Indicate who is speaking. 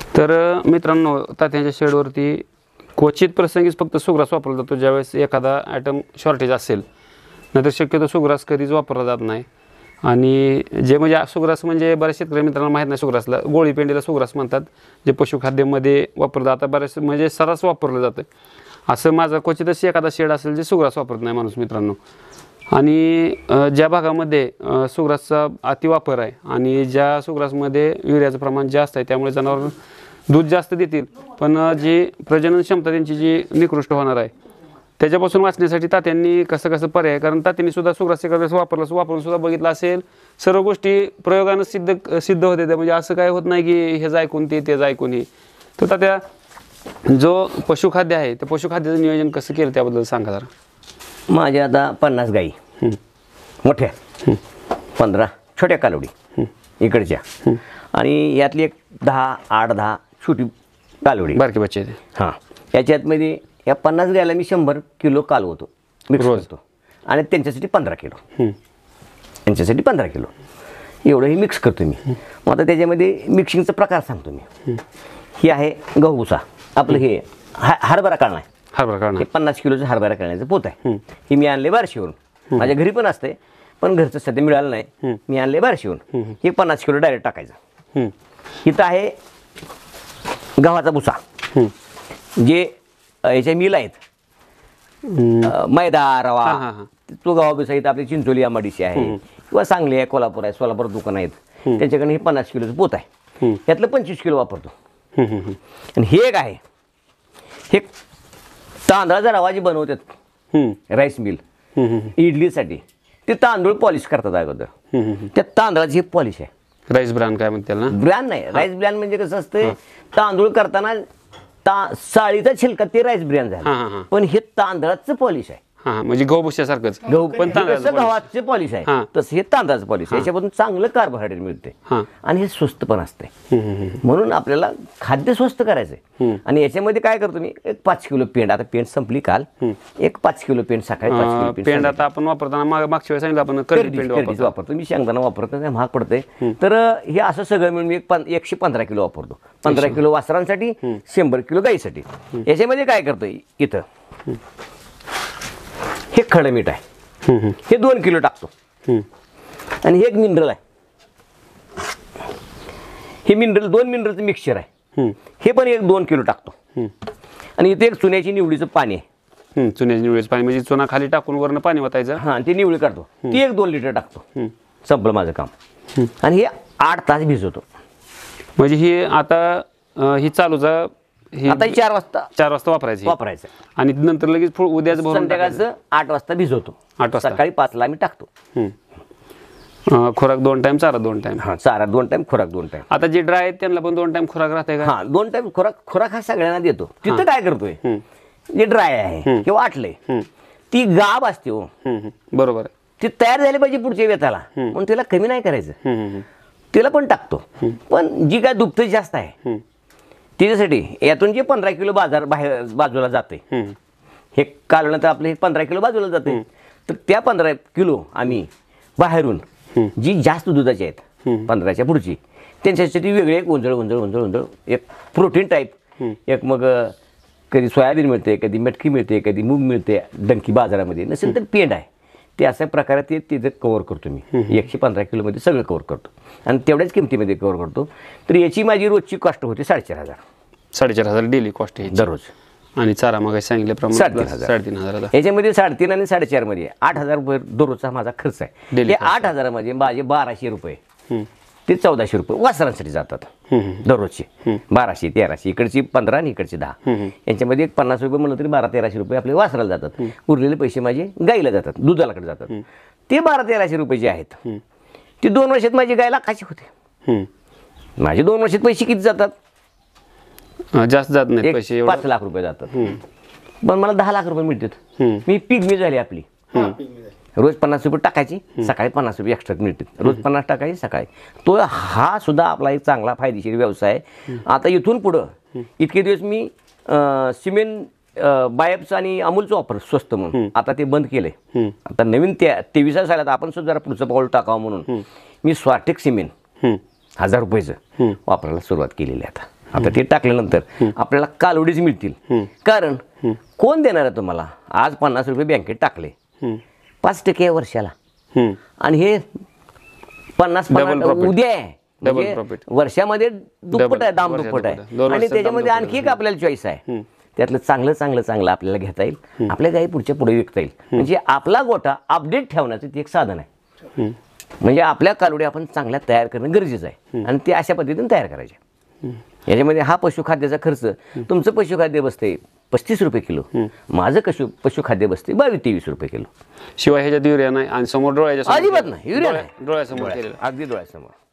Speaker 1: तर मित्रांनो, तात्यांच्या शेडवरती क्वचित प्रसंगीच फक्त सुग्रास वापरला जातो ज्यावेळेस एखादा आयटम शॉर्टेज असेल, नाहीतर शक्यतो सुग्रास कधीच वापरला जात नाही. आणि जे म्हणजे सुग्रास म्हणजे बऱ्याच शेतकरी मित्रांना माहीत नाही, सुग्रासला गोळी पेंडीला सुग्रास म्हणतात, जे पशुखाद्यामध्ये वापरलं जातं, बऱ्याच म्हणजे सर्रास वापरलं जातं. असं माझं क्वचितच एखादा शेड असेल जे सुग्रास वापरत नाही माणूस मित्रांनो. आणि ज्या भागामध्ये सुग्रासचा अतिवापर आहे आणि ज्या सुग्रासमध्ये युरियाचं प्रमाण जास्त आहे, त्यामुळे जनावर दूध जास्त देतील, पण जी प्रजनन क्षमता त्यांची जी निकृष्ट होणार आहे, त्याच्यापासून वाचण्यासाठी तात्यांनी कसं पर्याय, कारण तात्यांनी सुद्धा सुग्रास एखाद्या वापरून सुद्धा बघितलं असेल, सर्व गोष्टी प्रयोगानं सिद्ध होते. म्हणजे असं काय होत नाही की हे ऐकून तेच ऐकून हे. तर तात्या, जो पशुखाद्य आहे त्या पशुखाद्याचं नियोजन कसं केलं त्याबद्दल सांगा जरा.
Speaker 2: माझ्या आता 50 गाई मोठ्या, 15 छोट्या कालवडी इकडच्या, आणि यातली एक 10 छोटी कालवडी
Speaker 1: बारकी बच्चे.
Speaker 2: हां, याच्यात मध्ये या 50 गायला मी 100 किलो कालवतो, मिक्स करतो, आणि त्यांच्यासाठी 15 किलो, यांच्यासाठी 15 किलो एवढंही मिक्स करतो मी. मग आता त्याच्यामध्ये मिक्सिंगचा प्रकार सांगतो मी. ही आहे गहूचा, आपलं हे हरभरा काढणं आहे, हे 50 किलोचं हरभरा काढण्याचं पोत आहे. हे मी आणले बार्शीवरून, माझ्या घरी पण असते, पण घरचं सध्या मिळालं नाही, मी आणले बार्शीवरून. हे 50 किलो डायरेक्ट टाकायचं. इथं आहे गव्हाचा भुसा, जे याच्या मिल आहेत, मैदा रवा, तो गव्हा भुसा इथं आपली चिंचोली आंबाडीशी आहे, किंवा सांगली आहे, कोल्हापूर आहे, सोलापूर दुकान आहेत, त्यांच्याकडे हे 50 किलोचं पोत आहे. यातलं 25 किलो वापरतो. आणि हे एक आहे, हे तांदळाचा रवा जे बनवतात राईस मिल इडलीसाठी, ते तांदूळ पॉलिश करतात अगोदर. त्या तांदळाची पॉलिश आहे,
Speaker 1: राईस ब्रॅन काय म्हणते ना,
Speaker 2: ब्रॅन नाही, राईस ब्रॅन म्हणजे कसं असतं, तांदूळ करताना साळीचा छिलका ते राईस ब्रॅन झालं, पण हे तांदळाचं पॉलिश आहे.
Speaker 1: म्हणजे गहू भुशासारखंच,
Speaker 2: पण गव्हाचे पॉलिश आहे, तसं हे तांदळाचं पॉलिश आहे. याच्यापासून चांगलं कार्बोहायड्रेट मिळते, आणि हे स्वस्त पण असते. म्हणून आपल्याला खाद्य स्वस्त करायचंय. आणि याच्यामध्ये काय करतो मी, एक 5 किलो पेंड, आता पेंड संपली काल, एक 5 किलो पेंड सकाळी, 5 किलो
Speaker 1: पेंड आता आपण वापरताना मागच्या वेळेस सांगितलं आपण
Speaker 2: पेंड वापरतो. मी शेंगदाणा वापरतो, महाग पडते. तर हे असं सगळं मिळून मी 115 किलो वापरतो. 15 किलो वासरांसाठी, 100 किलो गाईसाठी. याच्यामध्ये काय करतोय, इथं हे खडं मीठ आहे, हे 2 किलो टाकतो. आणि हे एक मिनरल आहे, हे मिनरल 2 मिनरलचं मिक्सचर आहे, हे पण एक 2 किलो टाकतो. आणि इथे एक चुन्याची निवडीचं पाणी आहे,
Speaker 1: चुन्याची निवडीचं पाणी म्हणजे चुना खाली टाकून वरनं पाणी वाटायचं.
Speaker 2: हां, ते निवडी काढतो, ती एक 2 लिटर टाकतो, संपलं माझं काम. आणि हे 8 तास भिजवतो.
Speaker 1: म्हणजे हे आता ही चालूचा
Speaker 2: आता 4 वाजता
Speaker 1: वापरायचं आणि नंतर लगेच उद्याच
Speaker 2: संध्याकाळचं 8 वाजता भिजवतो.
Speaker 1: 8 वाजता
Speaker 2: सकाळी 5ला मी टाकतो.
Speaker 1: खुराक 2 टाइम, चारा 2 टाइम.
Speaker 2: हां, चारा 2 टाइम, खुराक 2 टाइम.
Speaker 1: आता जे ड्राय आहेत त्यांना पण 2 टाइम खुराक राहते का?
Speaker 2: हां, 2 टाइम खुराक हा सगळ्यांना देतो. तिथं काय करतोय, जे ड्राय आहे किंवा आटले, ती गाब असते हो,
Speaker 1: बरोबर आहे,
Speaker 2: ती तयार झाली पाहिजे पुढच्या वेताला, म्हणून तिला कमी नाही करायचं, तिला पण टाकतो. पण जी काय दुभतं जास्त आहे त्याच्यासाठी यातून जे 15 किलो बाहेर बाजूला जाते, हे कालवण्यात आपले हे 15 किलो बाजूला जाते, तर त्या 15 किलो आम्ही बाहेरून जी जास्त दुधाची आहेत 15च्या पुढची, त्यांच्यासाठी वेगळे एक उंजळ एक प्रोटीन टाईप, एक मग कधी सोयाबीन मिळते, कधी मटकी मिळते, कधी मूग मिळते डंकी बाजारामध्ये, नसेल तर पेंड आहे. ते अशा प्रकारे ते तिथं कव्हर करतो मी. 115 किलोमध्ये सगळं कव्हर करतो आणि तेवढ्याच किमतीमध्ये कव्हर करतो. तर याची माझी रोजची कॉस्ट होते
Speaker 1: 4,500 डेली कॉस्ट आहे
Speaker 2: दररोज.
Speaker 1: आणि चारा मग सांगितल्याप्रमाणे 3,500.
Speaker 2: याच्यामध्ये 3.5 आणि 4.5 मध्ये 8,000 रुपये दररोजचा माझा खर्च आहे. ते 8,000 मध्ये माझे 1,200 रुपये ते 1,400 रुपये वासरांसाठी जातात दररोजचे. 1,200, 1,300, इकडची 15 आणि इकडची 10. यांच्यामध्ये एक 50 रुपये म्हणलं तरी 1,200-1,300 रुपये आपले वासराला जातात. उरलेले पैसे माझे गाईला जातात, दुधालाकडे जातात. ते 1,200-1,300 रुपये जे आहेत ते 2 वर्षात माझी गाय लाखाची होते. माझे 2 वर्षात पैसे किती जातात,
Speaker 1: जास्त जात नाही पैसे,
Speaker 2: 5 लाख रुपये जातात. पण मला 10 लाख रुपये मिळतात. मी पिगमी झाली आपली. रोज 50 रुपये टाकायची, सकाळी 50 रुपये एक्स्ट्रा मिळतात. रोज 50 टाकायची सकाळी. तो हा सुद्धा आपला एक चांगला फायदेशीर व्यवसाय आहे. आता इथून पुढं इतके दिवस मी सिमेंट बायप्स आणि अमूलचं वापर स्वस्त म्हणून आता ते बंद केलंय. आता नवीन 23 सालात आपण सुद्धा जरा पुढचं पाऊल टाकावं म्हणून मी स्वार्टेक सिमेंट 1,000 रुपयाचं वापरायला सुरुवात केलेली आहे आता. आता ते टाकल्यानंतर आपल्याला कालवडीच मिळतील. कारण कोण देणार आहे तुम्हाला? आज 50 रुपये बँकेत टाकले 5% वर्षाला, आणि हे 50 उद्या आहे. म्हणजे वर्षामध्ये दुप्पट आहे, दाम दुप्पट आहे. आणि त्याच्यामध्ये आणखी एक आपल्याला चॉईस आहे. त्यातलं चांगलं आपल्याला घेता येईल, आपल्या गाई पुढच्या पुढे विकता येईल. म्हणजे आपला गोठा अपडेट ठेवण्याचं ते एक साधन आहे. म्हणजे आपल्या कालवडी आपण चांगल्या तयार करणं गरजेचं आहे, आणि ते अशा पद्धतीने तयार करायचे. याच्यामध्ये हा पशुखाद्याचा खर्च, तुमचं पशुखाद्य बसते 35 रुपये किलो, माझं पशुखाद्य बसते 22-23 रुपये किलो.
Speaker 1: शिवाय ह्याच्यात युरिया नाही, आणि समोर डोळ्याच्या
Speaker 2: अजिबात नाही, युरिया नाही,
Speaker 1: डोळ्यासमोर केलेलं.
Speaker 2: अगदी डोळ्यासमोर.